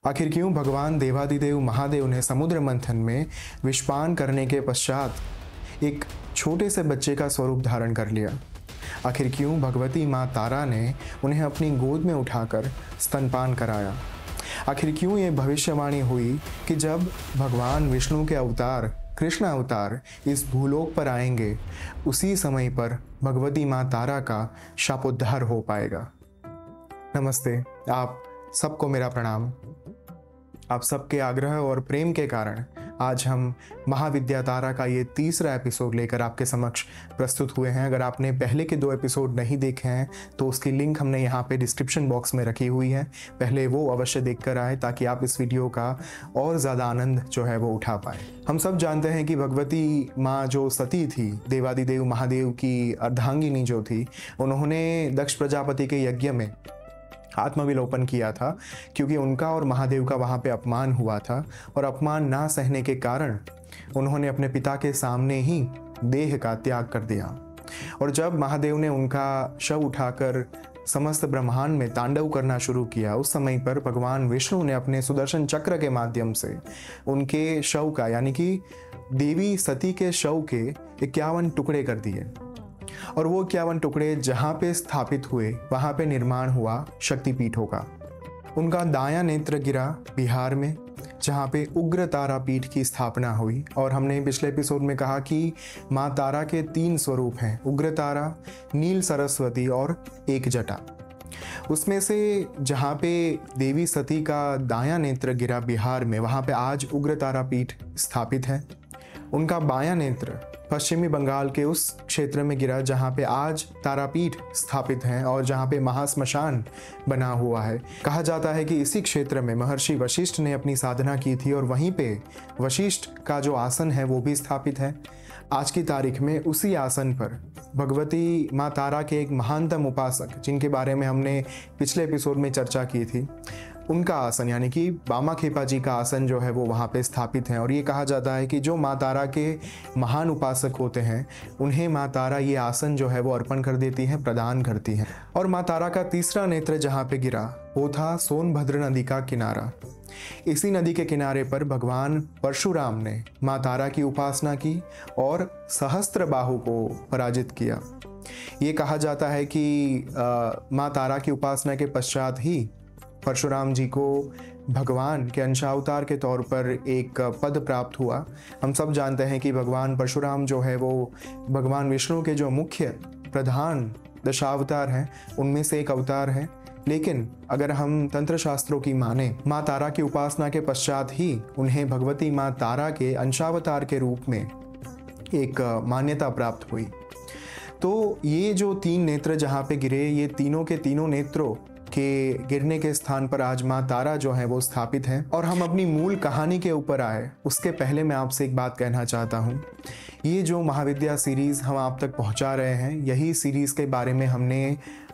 आखिर क्यों भगवान देवादिदेव महादेव ने समुद्र मंथन में विषपान करने के पश्चात एक छोटे से बच्चे का स्वरूप धारण कर लिया? आखिर क्यों भगवती माँ तारा ने उन्हें अपनी गोद में उठाकर स्तनपान कराया? आखिर क्यों ये भविष्यवाणी हुई कि जब भगवान विष्णु के अवतार कृष्ण अवतार इस भूलोक पर आएंगे, उसी समय पर भगवती माँ तारा का शापोद्धार हो पाएगा? नमस्ते, आप सबको मेरा प्रणाम। आप सबके आग्रह और प्रेम के कारण आज हम महाविद्या तारा का ये तीसरा एपिसोड लेकर आपके समक्ष प्रस्तुत हुए हैं। अगर आपने पहले के 2 एपिसोड नहीं देखे हैं तो उसकी लिंक हमने यहाँ पे डिस्क्रिप्शन बॉक्स में रखी हुई है, पहले वो अवश्य देखकर आए ताकि आप इस वीडियो का और ज़्यादा आनंद जो है वो उठा पाए। हम सब जानते हैं कि भगवती माँ जो सती थी, देवादिदेव महादेव की अर्धांगिनी जो थी, उन्होंने दक्ष प्रजापति के यज्ञ में आत्मविलोपन किया था क्योंकि उनका और महादेव का वहाँ पे अपमान हुआ था और अपमान ना सहने के कारण उन्होंने अपने पिता के सामने ही देह का त्याग कर दिया। और जब महादेव ने उनका शव उठाकर समस्त ब्रह्मांड में तांडव करना शुरू किया, उस समय पर भगवान विष्णु ने अपने सुदर्शन चक्र के माध्यम से उनके शव का यानी कि देवी सती के शव के 51 टुकड़े कर दिए और वो 51 टुकड़े जहाँ पे स्थापित हुए वहाँ पे निर्माण हुआ शक्तिपीठों का। उनका दायां नेत्र गिरा बिहार में, जहाँ पे उग्र तारा पीठ की स्थापना हुई। और हमने पिछले एपिसोड में कहा कि माँ तारा के 3 स्वरूप हैं, उग्र तारा, नील सरस्वती और एक जटा। उसमें से जहाँ पे देवी सती का दायां नेत्र गिरा बिहार में, वहाँ पे आज उग्र तारा पीठ स्थापित है। उनका बायां नेत्र पश्चिमी बंगाल के उस क्षेत्र में गिरा जहाँ पे आज तारापीठ स्थापित हैं और जहाँ पे महाश्मशान बना हुआ है। कहा जाता है कि इसी क्षेत्र में महर्षि वशिष्ठ ने अपनी साधना की थी और वहीं पे वशिष्ठ का जो आसन है वो भी स्थापित है। आज की तारीख में उसी आसन पर भगवती माँ तारा के एक महानतम उपासक, जिनके बारे में हमने पिछले एपिसोड में चर्चा की थी, उनका आसन यानी कि बामाखेपा जी का आसन जो है वो वहाँ पे स्थापित है। और ये कहा जाता है कि जो माँ तारा के महान उपासक होते हैं उन्हें माँ तारा ये आसन जो है वो अर्पण कर देती हैं, प्रदान करती हैं। और माँ तारा का तीसरा नेत्र जहाँ पे गिरा वो था सोनभद्र नदी का किनारा। इसी नदी के किनारे पर भगवान परशुराम ने माँ तारा की उपासना की और सहस्त्र बाहु को पराजित किया। ये कहा जाता है कि माँ तारा की उपासना के पश्चात ही परशुराम जी को भगवान के अंशावतार के तौर पर एक पद प्राप्त हुआ। हम सब जानते हैं कि भगवान परशुराम जो है वो भगवान विष्णु के जो मुख्य प्रधान दशावतार हैं उनमें से एक अवतार है। लेकिन अगर हम तंत्र शास्त्रों की माने, माँ तारा की उपासना के पश्चात ही उन्हें भगवती माँ तारा के अंशावतार के रूप में एक मान्यता प्राप्त हुई। तो ये जो 3 नेत्र जहाँ पे गिरे, ये तीनों के तीनों नेत्रों के गिरने के स्थान पर आज माँ तारा जो है वो स्थापित है। और हम अपनी मूल कहानी के ऊपर आए उसके पहले मैं आपसे एक बात कहना चाहता हूँ। ये जो महाविद्या सीरीज़ हम आप तक पहुँचा रहे हैं, यही सीरीज़ के बारे में हमने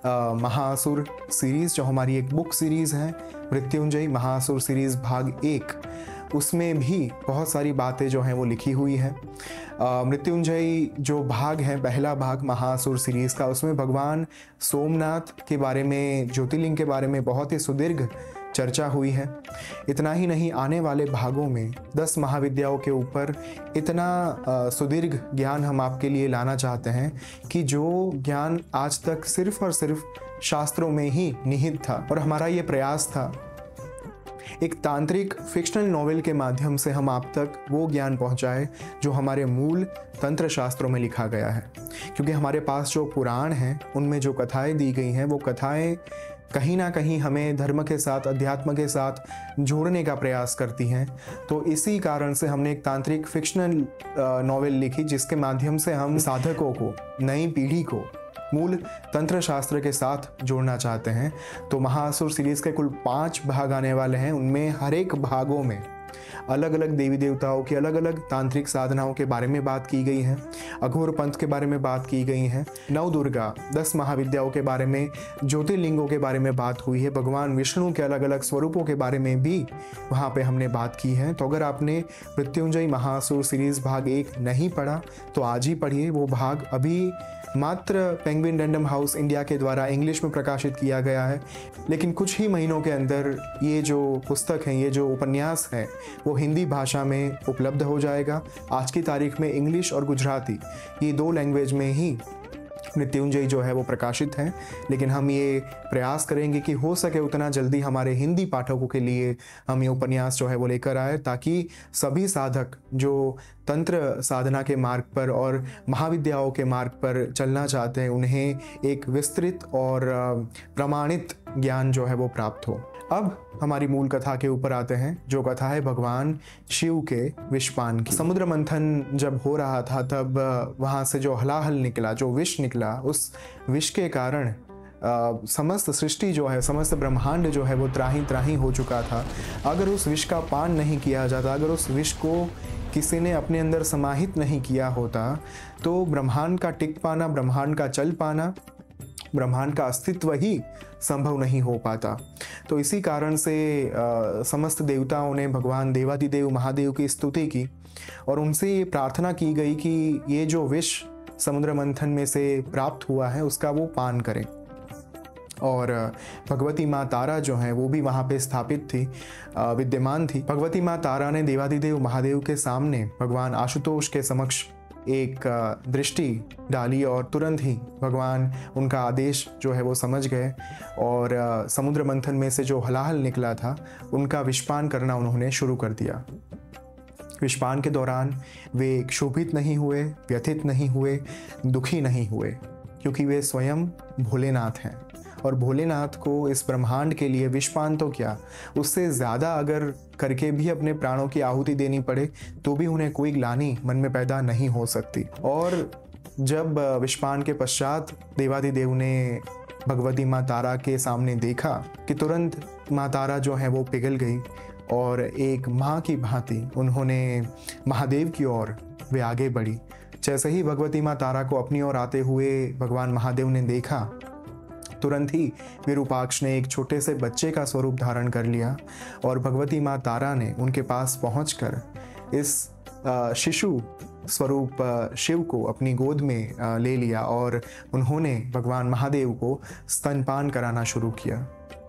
महासुर सीरीज़ जो हमारी एक बुक सीरीज़ है, मृत्युंजय महासुर सीरीज़ भाग 1, उसमें भी बहुत सारी बातें जो हैं वो लिखी हुई है। मृत्युंजय जो भाग है, पहला भाग महासुर सीरीज़ का, उसमें भगवान सोमनाथ के बारे में, ज्योतिर्लिंग के बारे में बहुत ही सुदीर्घ चर्चा हुई है। इतना ही नहीं, आने वाले भागों में 10 महाविद्याओं के ऊपर इतना सुदीर्घ ज्ञान हम आपके लिए लाना चाहते हैं कि जो ज्ञान आज तक सिर्फ और सिर्फ शास्त्रों में ही निहित था। और हमारा ये प्रयास था एक तांत्रिक फिक्शनल नॉवेल के माध्यम से हम आप तक वो ज्ञान पहुंचाए जो हमारे मूल तंत्र शास्त्रों में लिखा गया है। क्योंकि हमारे पास जो पुराण हैं उनमें जो कथाएं दी गई हैं वो कथाएं कहीं ना कहीं हमें धर्म के साथ, अध्यात्म के साथ जोड़ने का प्रयास करती हैं। तो इसी कारण से हमने एक तांत्रिक फिक्शनल नॉवेल लिखी जिसके माध्यम से हम साधकों को, नई पीढ़ी को मूल तंत्र शास्त्र के साथ जोड़ना चाहते हैं। तो महासुर सीरीज के कुल 5 भाग आने वाले हैं। उनमें हर एक भागों में अलग अलग देवी देवताओं की अलग अलग तांत्रिक साधनाओं के बारे में बात की गई है, अघोर पंथ के बारे में बात की गई है, नव दुर्गा 10 महाविद्याओं के बारे में, ज्योतिर्लिंगों के बारे में बात हुई है, भगवान विष्णु के अलग अलग स्वरूपों के बारे में भी वहाँ पे हमने बात की है। तो अगर आपने मृत्युंजय महासुर सीरीज भाग 1 नहीं पढ़ा तो आज ही पढ़िए। वो भाग अभी मात्र पेंगुइन रैंडम हाउस इंडिया के द्वारा इंग्लिश में प्रकाशित किया गया है, लेकिन कुछ ही महीनों के अंदर ये जो पुस्तक है, ये जो उपन्यास है, वो हिंदी भाषा में उपलब्ध हो जाएगा। आज की तारीख में इंग्लिश और गुजराती ये 2 लैंग्वेज में ही मृत्युंजय जो है वो प्रकाशित है, लेकिन हम ये प्रयास करेंगे कि हो सके उतना जल्दी हमारे हिंदी पाठकों के लिए हम ये उपन्यास जो है वो लेकर आए, ताकि सभी साधक जो तंत्र साधना के मार्ग पर और महाविद्याओं के मार्ग पर चलना चाहते हैं उन्हें एक विस्तृत और प्रमाणित ज्ञान जो है वो प्राप्त हो। अब हमारी मूल कथा के ऊपर आते हैं, जो कथा है भगवान शिव के विषपान की। समुद्र मंथन जब हो रहा था तब वहाँ से जो हलाहल निकला, जो विष निकला, उस विष के कारण समस्त सृष्टि जो है, समस्त ब्रह्मांड जो है वो त्राही त्राही हो चुका था। अगर उस विष का पान नहीं किया जाता, अगर उस विष को किसी ने अपने अंदर समाहित नहीं किया होता, तो ब्रह्मांड का टिक पाना, ब्रह्मांड का चल पाना, ब्रह्मांड का अस्तित्व ही संभव नहीं हो पाता। तो इसी कारण से समस्त देवताओं ने भगवान देवादिदेव महादेव की स्तुति की और उनसे ये प्रार्थना की गई कि ये जो विष समुद्र मंथन में से प्राप्त हुआ है उसका वो पान करें। और भगवती माँ तारा जो है वो भी वहाँ पे स्थापित थी, विद्यमान थी। भगवती माँ तारा ने देवादिदेव महादेव के सामने भगवान आशुतोष के समक्ष एक दृष्टि डाली और तुरंत ही भगवान उनका आदेश जो है वो समझ गए और समुद्र मंथन में से जो हलाहल निकला था उनका विषपान करना उन्होंने शुरू कर दिया। विषपान के दौरान वे क्षोभित नहीं हुए, व्यथित नहीं हुए, दुखी नहीं हुए, क्योंकि वे स्वयं भोलेनाथ हैं और भोलेनाथ को इस ब्रह्मांड के लिए विषपान तो क्या, उससे ज़्यादा अगर करके भी अपने प्राणों की आहुति देनी पड़े तो भी उन्हें कोई ग्लानि मन में पैदा नहीं हो सकती। और जब विषपान के पश्चात देवादिदेव ने भगवती माँ तारा के सामने देखा कि तुरंत माँ तारा जो है वो पिघल गई और एक माँ की भांति उन्होंने महादेव की ओर वे आगे बढ़ी। जैसे ही भगवती माँ तारा को अपनी ओर आते हुए भगवान महादेव ने देखा, तुरंत ही विरूपाक्ष ने एक छोटे से बच्चे का स्वरूप धारण कर लिया और भगवती माँ तारा ने उनके पास पहुंचकर इस शिशु स्वरूप शिव को अपनी गोद में ले लिया और उन्होंने भगवान महादेव को स्तनपान कराना शुरू किया।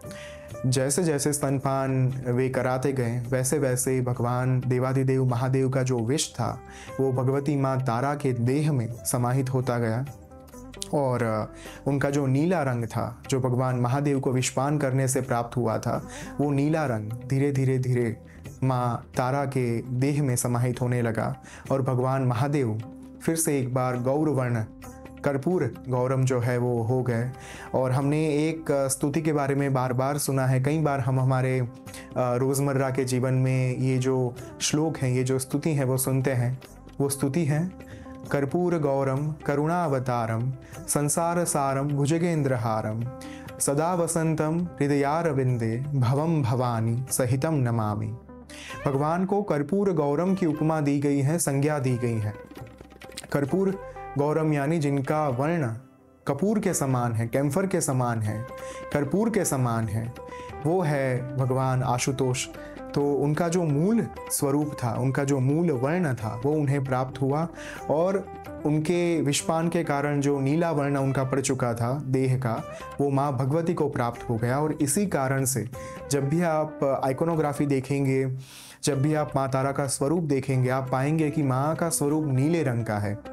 जैसे जैसे स्तनपान वे कराते गए वैसे वैसे भगवान देवादिदेव महादेव का जो विष था वो भगवती माँ तारा के देह में समाहित होता गया और उनका जो नीला रंग था, जो भगवान महादेव को विषपान करने से प्राप्त हुआ था, वो नीला रंग धीरे धीरे धीरे माँ तारा के देह में समाहित होने लगा और भगवान महादेव फिर से एक बार गौरवर्ण कर्पूर गौरम जो है वो हो गए। और हमने एक स्तुति के बारे में बार बार सुना है, कई बार हम हमारे रोज़मर्रा के जीवन में ये जो श्लोक हैं, ये जो स्तुति है वो सुनते हैं। वो स्तुति है कर्पूर गौरम करुणावतारम संसार सारम भुजगेंद्रहारम सदा वसंतम हृदयारविंदे भवम भवानी सहितम नमामि। भगवान को कर्पूर गौरम की उपमा दी गई है, संज्ञा दी गई है। कर्पूर गौरम यानी जिनका वर्ण कपूर के समान है, कैम्फर के समान है, कर्पूर के समान है, वो है भगवान आशुतोष। तो उनका जो मूल स्वरूप था, उनका जो मूल वर्ण था वो उन्हें प्राप्त हुआ और उनके विषपान के कारण जो नीला वर्ण उनका पड़ चुका था देह का, वो माँ भगवती को प्राप्त हो गया। और इसी कारण से जब भी आप आइकोनोग्राफी देखेंगे, जब भी आप माँ तारा का स्वरूप देखेंगे, आप पाएंगे कि माँ का स्वरूप नीले रंग का है।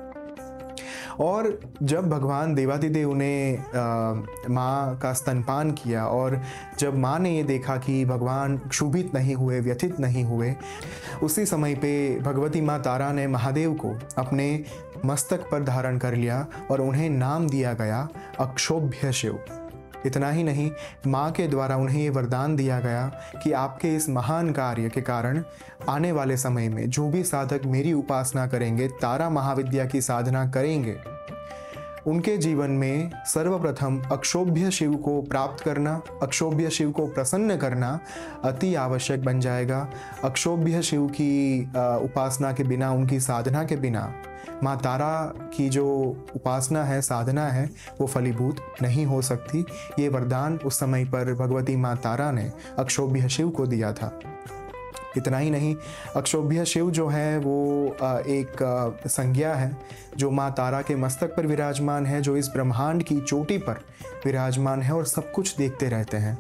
और जब भगवान देवादिदेव ने माँ का स्तनपान किया और जब माँ ने ये देखा कि भगवान क्षुभित नहीं हुए, व्यथित नहीं हुए, उसी समय पे भगवती माँ तारा ने महादेव को अपने मस्तक पर धारण कर लिया और उन्हें नाम दिया गया अक्षोभ्य शिव। इतना ही नहीं, माँ के द्वारा उन्हें ये वरदान दिया गया कि आपके इस महान कार्य के कारण आने वाले समय में जो भी साधक मेरी उपासना करेंगे, तारा महाविद्या की साधना करेंगे, उनके जीवन में सर्वप्रथम अक्षोभ्य शिव को प्राप्त करना, अक्षोभ्य शिव को प्रसन्न करना अति आवश्यक बन जाएगा। अक्षोभ्य शिव की उपासना के बिना, उनकी साधना के बिना माँ तारा की जो उपासना है, साधना है, वो फलीभूत नहीं हो सकती। ये वरदान उस समय पर भगवती माँ तारा ने अक्षोभ्य शिव को दिया था। इतना ही नहीं, अक्षोभ्य शिव जो है वो एक संज्ञा है जो माँ तारा के मस्तक पर विराजमान है, जो इस ब्रह्मांड की चोटी पर विराजमान है और सब कुछ देखते रहते हैं।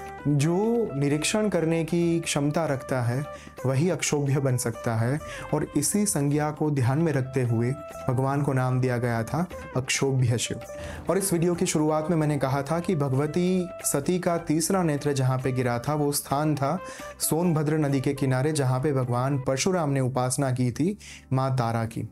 जो निरीक्षण करने की क्षमता रखता है वही अक्षोभ्य बन सकता है, और इसी संज्ञा को ध्यान में रखते हुए भगवान को नाम दिया गया था अक्षोभ्य शिव। और इस वीडियो की शुरुआत में मैंने कहा था कि भगवती सती का तीसरा नेत्र जहाँ पे गिरा था वो स्थान था सोनभद्र नदी के किनारे, जहाँ पे भगवान परशुराम ने उपासना की थी माँ तारा की।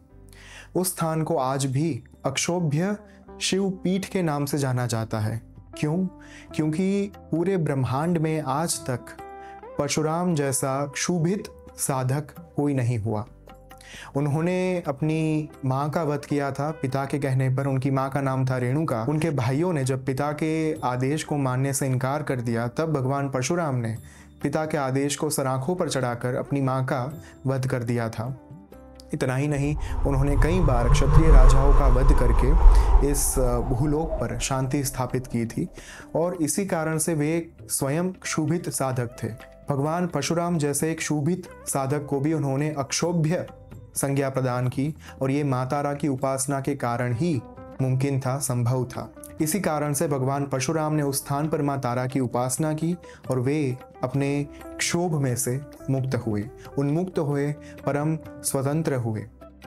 उस स्थान को आज भी अक्षोभ्य शिव पीठ के नाम से जाना जाता है। क्यों? क्योंकि पूरे ब्रह्मांड में आज तक परशुराम जैसा क्षुभित साधक कोई नहीं हुआ। उन्होंने अपनी माँ का वध किया था पिता के कहने पर। उनकी माँ का नाम था रेणुका। उनके भाइयों ने जब पिता के आदेश को मानने से इनकार कर दिया, तब भगवान परशुराम ने पिता के आदेश को सराखों पर चढ़ाकर अपनी माँ का वध कर दिया था। इतना ही नहीं, उन्होंने कई बार क्षत्रिय राजाओं का वध करके इस भूलोक पर शांति स्थापित की थी, और इसी कारण से वे स्वयं क्षुभित साधक थे। भगवान परशुराम जैसे एक क्षुभित साधक को भी उन्होंने अक्षोभ्य संज्ञा प्रदान की, और ये माँ तारा की उपासना के कारण ही मुमकिन था, संभव था। इसी कारण से भगवान परशुराम ने उस स्थान पर माँ तारा की उपासना की और वे अपने क्षोभ में से मुक्त हुए, उन्मुक्त हुए, परम स्वतंत्र हुए।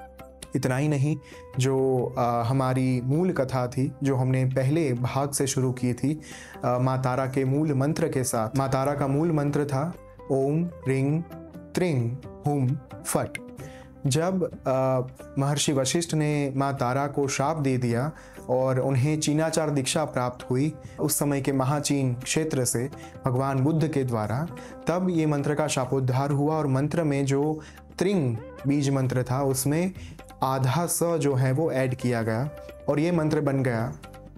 इतना ही नहीं, जो हमारी मूल कथा थी, जो हमने पहले भाग से शुरू की थी माँ तारा के मूल मंत्र के साथ। माँ तारा का मूल मंत्र था ओम रिंग त्रिंग हुम फट। जब महर्षि वशिष्ठ ने माँ तारा को शाप दे दिया और उन्हें चीनाचार दीक्षा प्राप्त हुई उस समय के महाचीन क्षेत्र से भगवान बुद्ध के द्वारा, तब ये मंत्र का शापोद्धार हुआ। और मंत्र में जो त्रिंग बीज मंत्र था उसमें आधा स जो है वो ऐड किया गया, और ये मंत्र बन गया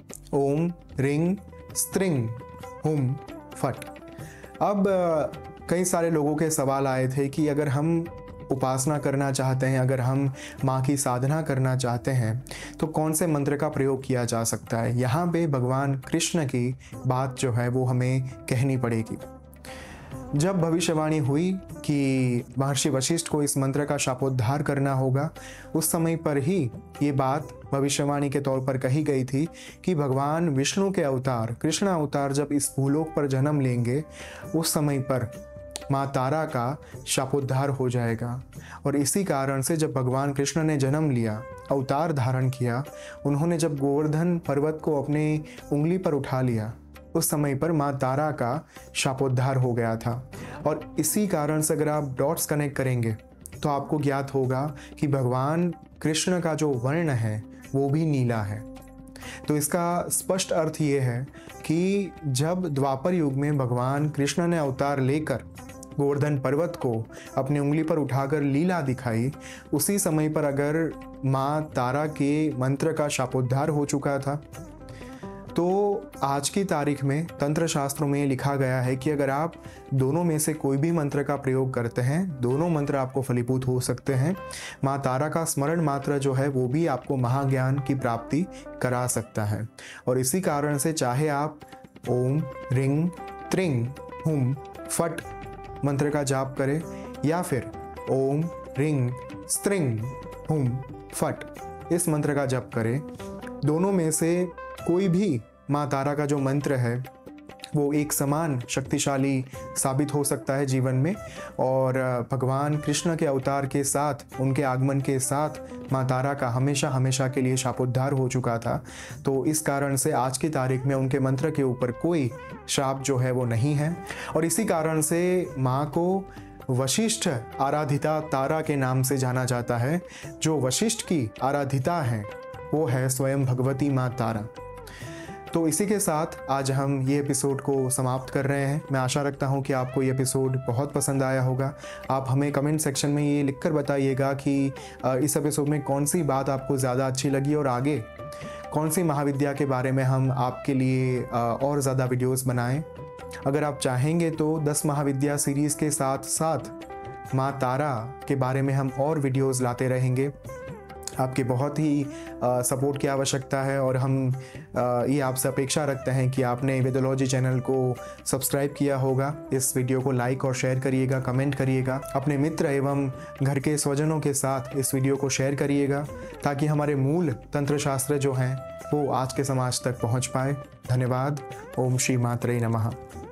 ओम रिंग स्त्रिंग हुम फट। अब कई सारे लोगों के सवाल आए थे कि अगर हम उपासना करना चाहते हैं, अगर हम माँ की साधना करना चाहते हैं, तो कौन से मंत्र का प्रयोग किया जा सकता है। यहाँ पे भगवान कृष्ण की बात जो है वो हमें कहनी पड़ेगी। जब भविष्यवाणी हुई कि महर्षि वशिष्ठ को इस मंत्र का शापोद्धार करना होगा, उस समय पर ही ये बात भविष्यवाणी के तौर पर कही गई थी कि भगवान विष्णु के अवतार, कृष्ण अवतार जब इस भूलोक पर जन्म लेंगे, उस समय पर माँ तारा का शापोद्धार हो जाएगा। और इसी कारण से जब भगवान कृष्ण ने जन्म लिया, अवतार धारण किया, उन्होंने जब गोवर्धन पर्वत को अपने उंगली पर उठा लिया, उस समय पर माँ तारा का शापोद्धार हो गया था। और इसी कारण से अगर आप डॉट्स कनेक्ट करेंगे तो आपको ज्ञात होगा कि भगवान कृष्ण का जो वर्ण है वो भी नीला है। तो इसका स्पष्ट अर्थ ये है कि जब द्वापर युग में भगवान कृष्ण ने अवतार लेकर गोवर्धन पर्वत को अपनी उंगली पर उठाकर लीला दिखाई, उसी समय पर अगर माँ तारा के मंत्र का शापोद्धार हो चुका था, तो आज की तारीख में तंत्र शास्त्रों में लिखा गया है कि अगर आप दोनों में से कोई भी मंत्र का प्रयोग करते हैं, दोनों मंत्र आपको फलीभूत हो सकते हैं। माँ तारा का स्मरण मात्र जो है वो भी आपको महाज्ञान की प्राप्ति करा सकता है। और इसी कारण से चाहे आप ओम रिंग त्रिंग हुम फट मंत्र का जाप करें, या फिर ओम रिंग स्त्रिंग हुम फट इस मंत्र का जप करें, दोनों में से कोई भी माँ तारा का जो मंत्र है वो एक समान शक्तिशाली साबित हो सकता है जीवन में। और भगवान कृष्ण के अवतार के साथ, उनके आगमन के साथ माँ तारा का हमेशा हमेशा के लिए शापोद्धार हो चुका था। तो इस कारण से आज की तारीख में उनके मंत्र के ऊपर कोई शाप जो है वो नहीं है। और इसी कारण से माँ को वशिष्ठ आराधिता तारा के नाम से जाना जाता है। जो वशिष्ठ की आराधिता है वो है स्वयं भगवती माँ तारा। तो इसी के साथ आज हम ये एपिसोड को समाप्त कर रहे हैं। मैं आशा रखता हूँ कि आपको ये एपिसोड बहुत पसंद आया होगा। आप हमें कमेंट सेक्शन में ये लिखकर बताइएगा कि इस एपिसोड में कौन सी बात आपको ज़्यादा अच्छी लगी और आगे कौन सी महाविद्या के बारे में हम आपके लिए और ज़्यादा वीडियोस बनाएं। अगर आप चाहेंगे तो 10 महाविद्या सीरीज़ के साथ साथ माँ तारा के बारे में हम और वीडियोस लाते रहेंगे। आपके बहुत ही सपोर्ट की आवश्यकता है और हम ये आपसे अपेक्षा रखते हैं कि आपने वेदोलॉजी चैनल को सब्सक्राइब किया होगा। इस वीडियो को लाइक और शेयर करिएगा, कमेंट करिएगा, अपने मित्र एवं घर के स्वजनों के साथ इस वीडियो को शेयर करिएगा ताकि हमारे मूल तंत्र शास्त्र जो हैं वो आज के समाज तक पहुंच पाए। धन्यवाद। ओम श्री मात्रे नमः।